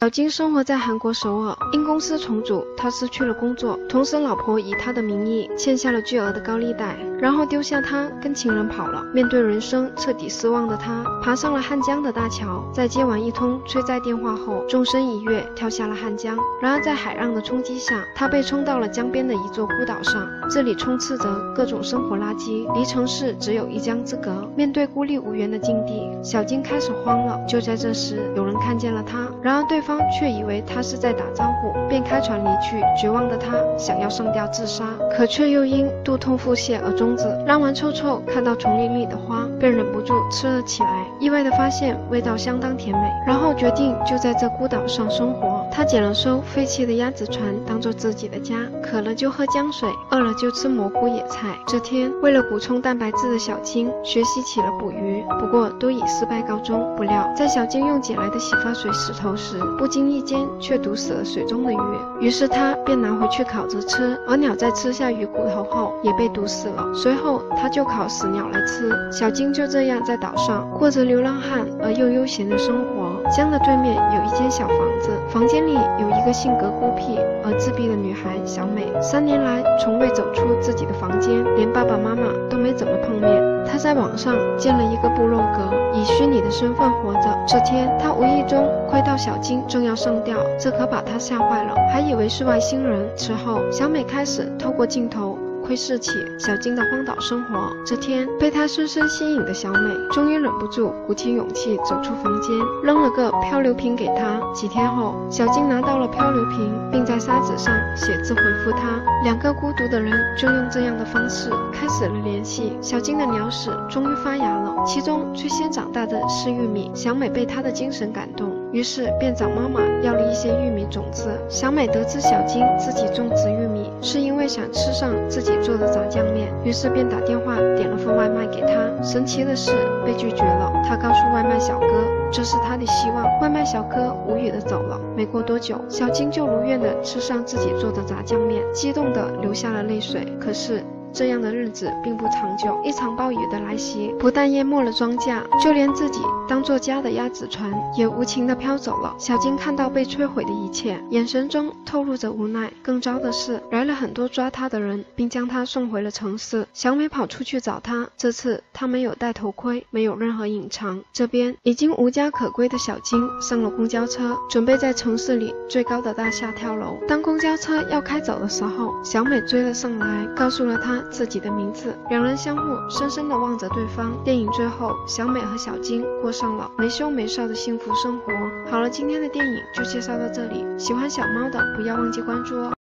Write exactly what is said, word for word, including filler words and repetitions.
小金生活在韩国首尔，因公司重组，他失去了工作，同时老婆以他的名义欠下了巨额的高利贷，然后丢下他跟情人跑了。面对人生彻底失望的他，爬上了汉江的大桥，在接完一通催债电话后，纵身一跃跳下了汉江。然而在海浪的冲击下，他被冲到了江边的一座孤岛上，这里充斥着各种生活垃圾，离城市只有一江之隔。面对孤立无援的境地，小金开始慌了。就在这时，有人看见了他，然而对方却以为他是在打招呼，便开船离去。绝望的他想要上吊自杀，可却又因肚痛腹泻而终止。拉完臭臭，看到丛林里的花，便忍不住吃了起来，意外的发现味道相当甜美，然后决定就在这孤岛上生活。他捡了艘废弃的鸭子船当做自己的家，渴了就喝江水，饿了就吃蘑菇野菜。这天，为了补充蛋白质的小金学习起了捕鱼，不过都以失败告终。不料在小金用捡来的洗发水洗头时，不经意间却毒死了水中的鱼，于是他便拿回去烤着吃，而鸟在吃下鱼骨头后也被毒死了。随后他就烤死鸟来吃。小金就这样在岛上过着流浪汉而又悠闲的生活。江的对面有一间小房子，房间里有一个性格孤僻而自闭的女孩小美，三年来从未走出自己的房间，连爸爸妈妈都没怎么碰面。她在网上建了一个部落格，以虚拟的身份活着。这天，她无意中窥到小金正要上吊，这可把她吓坏了，还以为是外星人。此后，小美开始透过镜头窥视起小金的荒岛生活。这天，被她深深吸引的小美终于忍不住鼓起勇气走出房间，扔了个漂流瓶给她。几天后，小金拿到了漂流瓶，并在沙子上写字回复她。两个孤独的人就用这样的方式开始了联系。小金的鸟屎终于发芽了，其中最先长大的是玉米。小美被她的精神感动，于是便找妈妈要了一些玉米种子。小美得知小金自己种植玉米是因为想吃上自己做的炸酱面，于是便打电话点了份外卖给他。神奇的是被拒绝了，他告诉外卖小哥这是他的希望。外卖小哥无语的走了。没过多久，小金就如愿的吃上自己做的炸酱面，激动的流下了泪水。可是这样的日子并不长久，一场暴雨的来袭不但淹没了庄稼，就连自己当作家的鸭子船也无情地飘走了。小金看到被摧毁的一切，眼神中透露着无奈。更糟的是，来了很多抓他的人，并将他送回了城市。小美跑出去找他，这次他没有戴头盔，没有任何隐藏。这边已经无家可归的小金上了公交车，准备在城市里最高的大厦跳楼。当公交车要开走的时候，小美追了上来，告诉了他自己的名字。两人相互深深地望着对方。电影最后，小美和小金过上了没羞没臊的幸福生活。好了，今天的电影就介绍到这里，喜欢小猫的不要忘记关注哦。